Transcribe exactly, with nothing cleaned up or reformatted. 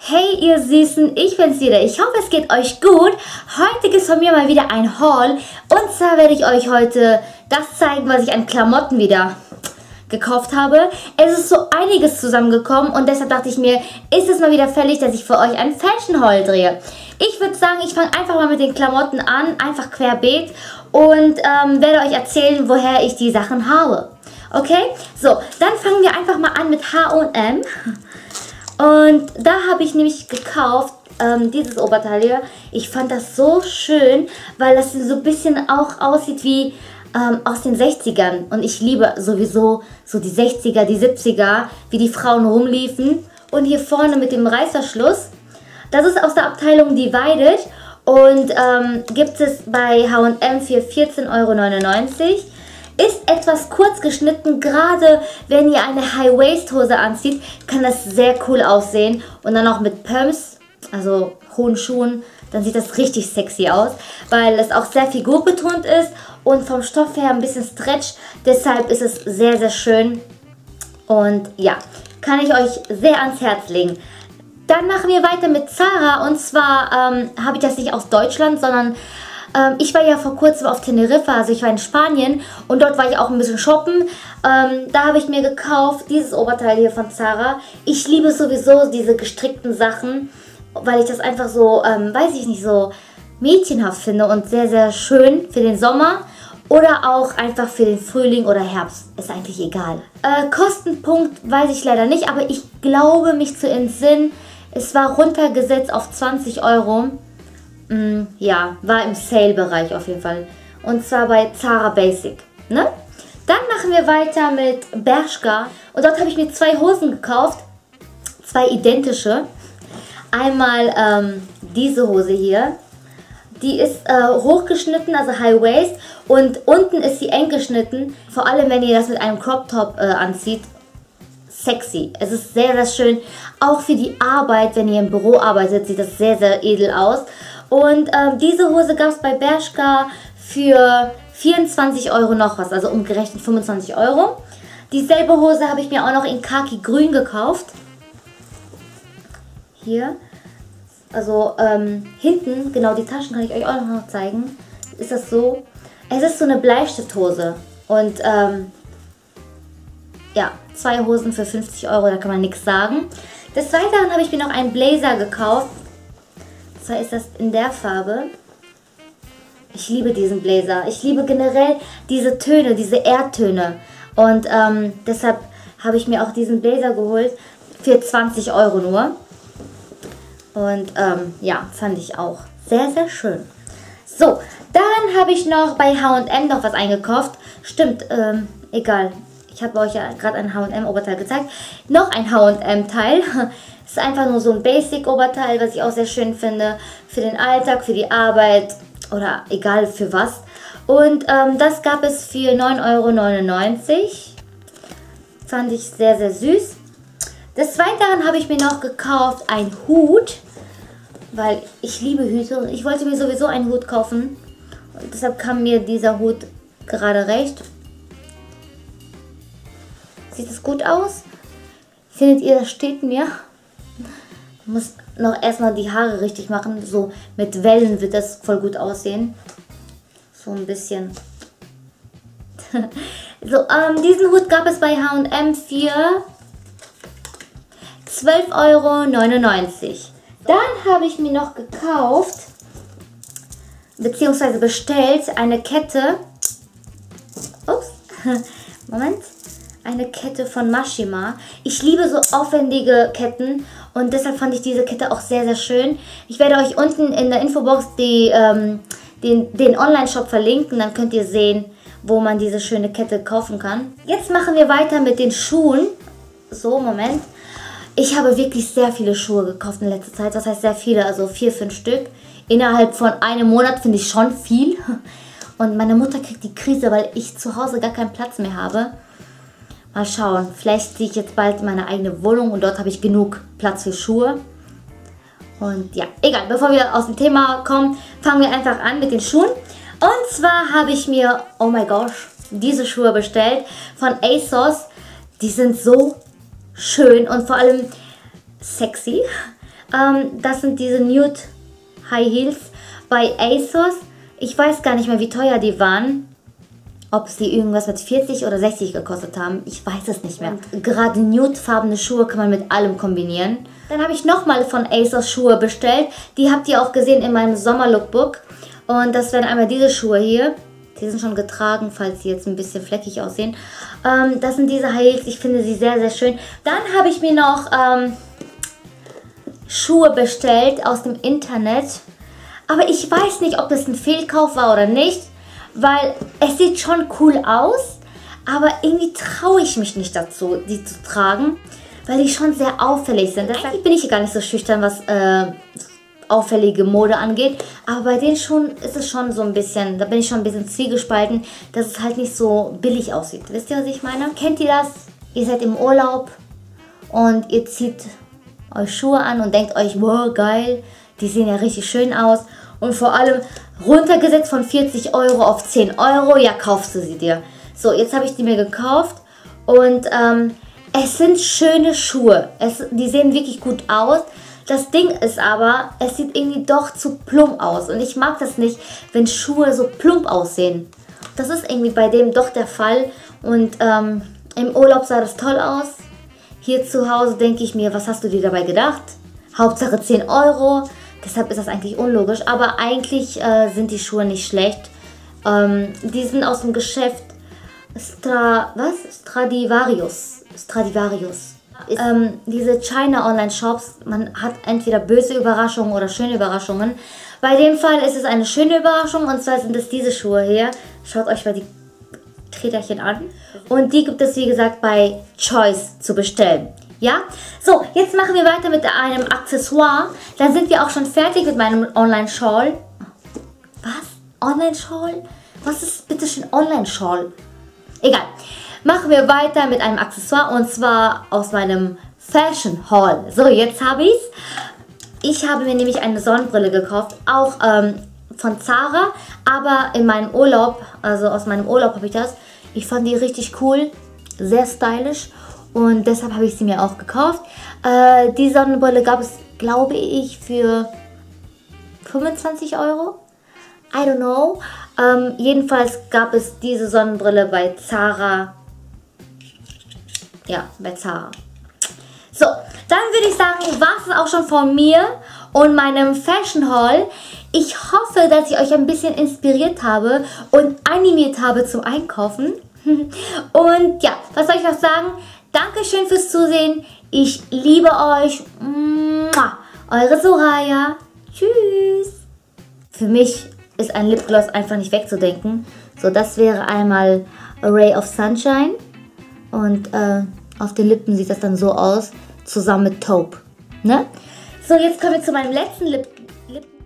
Hey ihr Süßen, ich bin's wieder. Ich hoffe es geht euch gut. Heute gibt es von mir mal wieder ein Haul. Und zwar werde ich euch heute das zeigen, was ich an Klamotten wieder gekauft habe. Es ist so einiges zusammengekommen und deshalb dachte ich mir, ist es mal wieder fällig, dass ich für euch einen Fashion Haul drehe. Ich würde sagen, ich fange einfach mal mit den Klamotten an, einfach querbeet und ähm, werde euch erzählen, woher ich die Sachen habe. Okay? So, dann fangen wir einfach mal an mit H und M. Und da habe ich nämlich gekauft, ähm, dieses Oberteil hier. Ich fand das so schön, weil das so ein bisschen auch aussieht wie ähm, aus den sechzigern. Und ich liebe sowieso so die sechziger, die siebziger, wie die Frauen rumliefen. Und hier vorne mit dem Reißverschluss, das ist aus der Abteilung Divided. Und ähm, gibt es bei H und M für vierzehn Euro neunundneunzig. Ist etwas kurz geschnitten, gerade wenn ihr eine High-Waist-Hose anzieht, kann das sehr cool aussehen. Und dann auch mit Pumps, also hohen Schuhen, dann sieht das richtig sexy aus, weil es auch sehr figurbetont ist und vom Stoff her ein bisschen Stretch. Deshalb ist es sehr, sehr schön und ja, kann ich euch sehr ans Herz legen. Dann machen wir weiter mit Zara und zwar ähm, habe ich das nicht aus Deutschland, sondern Ähm, ich war ja vor kurzem auf Teneriffa, also ich war in Spanien und dort war ich auch ein bisschen shoppen. Ähm, da habe ich mir gekauft dieses Oberteil hier von Zara. Ich liebe sowieso diese gestrickten Sachen, weil ich das einfach so, ähm, weiß ich nicht, so mädchenhaft finde und sehr, sehr schön für den Sommer oder auch einfach für den Frühling oder Herbst. Ist eigentlich egal. Äh, Kostenpunkt weiß ich leider nicht, aber ich glaube mich zu entsinnen, es war runtergesetzt auf zwanzig Euro. Mm, ja, war im Sale-Bereich auf jeden Fall. Und zwar bei Zara Basic. Ne? Dann machen wir weiter mit Bershka. Und dort habe ich mir zwei Hosen gekauft. Zwei identische. Einmal ähm, diese Hose hier. Die ist äh, hochgeschnitten, also High Waist. Und unten ist sie eng geschnitten. Vor allem, wenn ihr das mit einem Crop Top äh, anzieht. Sexy. Es ist sehr, sehr schön. Auch für die Arbeit, wenn ihr im Büro arbeitet, sieht das sehr, sehr edel aus. Und ähm, diese Hose gab es bei Bershka für vierundzwanzig Euro noch was, also umgerechnet fünfundzwanzig Euro. Dieselbe Hose habe ich mir auch noch in Khaki Grün gekauft. Hier. Also ähm, hinten, genau die Taschen kann ich euch auch noch zeigen. Ist das so? Es ist so eine Bleistifthose. Und ähm, ja, zwei Hosen für fünfzig Euro, da kann man nichts sagen. Des Weiteren habe ich mir noch einen Blazer gekauft. Und zwar ist das in der Farbe. Ich liebe diesen Blazer. Ich liebe generell diese Töne, diese Erdtöne. Und ähm, deshalb habe ich mir auch diesen Blazer geholt für zwanzig Euro nur. Und ähm, ja, fand ich auch sehr, sehr schön. So, dann habe ich noch bei H und M noch was eingekauft. Stimmt, ähm, egal. Ich habe euch ja gerade ein H und M-Oberteil gezeigt. Noch ein H und M-Teil. Es ist einfach nur so ein Basic-Oberteil, was ich auch sehr schön finde. Für den Alltag, für die Arbeit oder egal für was. Und ähm, das gab es für neun Euro neunundneunzig. Fand ich sehr, sehr süß. Des Weiteren habe ich mir noch gekauft einen Hut. Weil ich liebe Hüte. Ich wollte mir sowieso einen Hut kaufen. Und deshalb kam mir dieser Hut gerade recht. Sieht es gut aus? Findet ihr, das steht mir? Ich muss noch erstmal die Haare richtig machen. So mit Wellen wird das voll gut aussehen. So ein bisschen. So, ähm, diesen Hut gab es bei H und M für zwölf Euro neunundneunzig. Dann habe ich mir noch gekauft, beziehungsweise bestellt, eine Kette. Ups, Moment. Eine Kette von Mashima. Ich liebe so aufwendige Ketten und deshalb fand ich diese Kette auch sehr, sehr schön. Ich werde euch unten in der Infobox die, ähm, den, den Online-Shop verlinken, dann könnt ihr sehen, wo man diese schöne Kette kaufen kann. Jetzt machen wir weiter mit den Schuhen. So, Moment. Ich habe wirklich sehr viele Schuhe gekauft in letzter Zeit. Das heißt sehr viele, also vier, fünf Stück. Innerhalb von einem Monat finde ich schon viel. Und meine Mutter kriegt die Krise, weil ich zu Hause gar keinen Platz mehr habe. Mal schauen, vielleicht ziehe ich jetzt bald meine eigene Wohnung und dort habe ich genug Platz für Schuhe. Und ja, egal, bevor wir aus dem Thema kommen, fangen wir einfach an mit den Schuhen. Und zwar habe ich mir, oh mein Gott, diese Schuhe bestellt von ASOS. Die sind so schön und vor allem sexy. Ähm, das sind diese Nude High Heels bei ASOS. Ich weiß gar nicht mehr, wie teuer die waren. Ob sie irgendwas mit vierzig oder sechzig gekostet haben. Ich weiß es nicht mehr. Und gerade nudefarbene Schuhe kann man mit allem kombinieren. Dann habe ich nochmal von ASOS Schuhe bestellt. Die habt ihr auch gesehen in meinem Sommer-Lookbook. Und das wären einmal diese Schuhe hier. Die sind schon getragen, falls sie jetzt ein bisschen fleckig aussehen. Ähm, das sind diese High Heels. Ich finde sie sehr, sehr schön. Dann habe ich mir noch ähm, Schuhe bestellt aus dem Internet. Aber ich weiß nicht, ob das ein Fehlkauf war oder nicht. Weil es sieht schon cool aus. Aber irgendwie traue ich mich nicht dazu, die zu tragen. Weil die schon sehr auffällig sind. Deshalb bin ich hier gar nicht so schüchtern, was äh, auffällige Mode angeht. Aber bei den Schuhen ist es schon so ein bisschen, da bin ich schon ein bisschen zwiegespalten, dass es halt nicht so billig aussieht. Wisst ihr, was ich meine? Kennt ihr das? Ihr seid im Urlaub und ihr zieht euch Schuhe an und denkt euch, wow, geil, die sehen ja richtig schön aus. Und vor allem runtergesetzt von vierzig Euro auf zehn Euro, ja, kaufst du sie dir. So, jetzt habe ich die mir gekauft und ähm, es sind schöne Schuhe. Es, die sehen wirklich gut aus. Das Ding ist aber, es sieht irgendwie doch zu plump aus. Und ich mag das nicht, wenn Schuhe so plump aussehen. Das ist irgendwie bei dem doch der Fall. Und ähm, im Urlaub sah das toll aus. Hier zu Hause denke ich mir, was hast du dir dabei gedacht? Hauptsache zehn Euro. Deshalb ist das eigentlich unlogisch. Aber eigentlich äh, sind die Schuhe nicht schlecht. Ähm, die sind aus dem Geschäft Stra... was? Stradivarius. Stradivarius. Ähm, diese China Online Shops, man hat entweder böse Überraschungen oder schöne Überraschungen. Bei dem Fall ist es eine schöne Überraschung und zwar sind es diese Schuhe hier. Schaut euch mal die Treterchen an. Und die gibt es wie gesagt bei Choice zu bestellen. Ja, so, jetzt machen wir weiter mit einem Accessoire. Dann sind wir auch schon fertig mit meinem Online-Shawl. Was? Online-Shawl? Was ist bitte schön Online-Shawl? Egal. Machen wir weiter mit einem Accessoire und zwar aus meinem Fashion Haul. So, jetzt habe ich es. Ich habe mir nämlich eine Sonnenbrille gekauft, auch ähm, von Zara, aber in meinem Urlaub, also aus meinem Urlaub habe ich das. Ich fand die richtig cool, sehr stylisch und deshalb habe ich sie mir auch gekauft. Äh, die Sonnenbrille gab es, glaube ich, für fünfundzwanzig Euro. I don't know. Ähm, jedenfalls gab es diese Sonnenbrille bei Zara. Ja, bei Zara. So, dann würde ich sagen, war es auch schon von mir und meinem Fashion Haul. Ich hoffe, dass ich euch ein bisschen inspiriert habe und animiert habe zum Einkaufen. Und ja, was soll ich noch sagen? Dankeschön fürs Zusehen. Ich liebe euch. Eure Soraya. Tschüss. Für mich ist ein Lipgloss einfach nicht wegzudenken. So, das wäre einmal A Ray of Sunshine. Und äh, auf den Lippen sieht das dann so aus, zusammen mit Taupe. Ne? So, jetzt kommen wir zu meinem letzten Lip Lippen.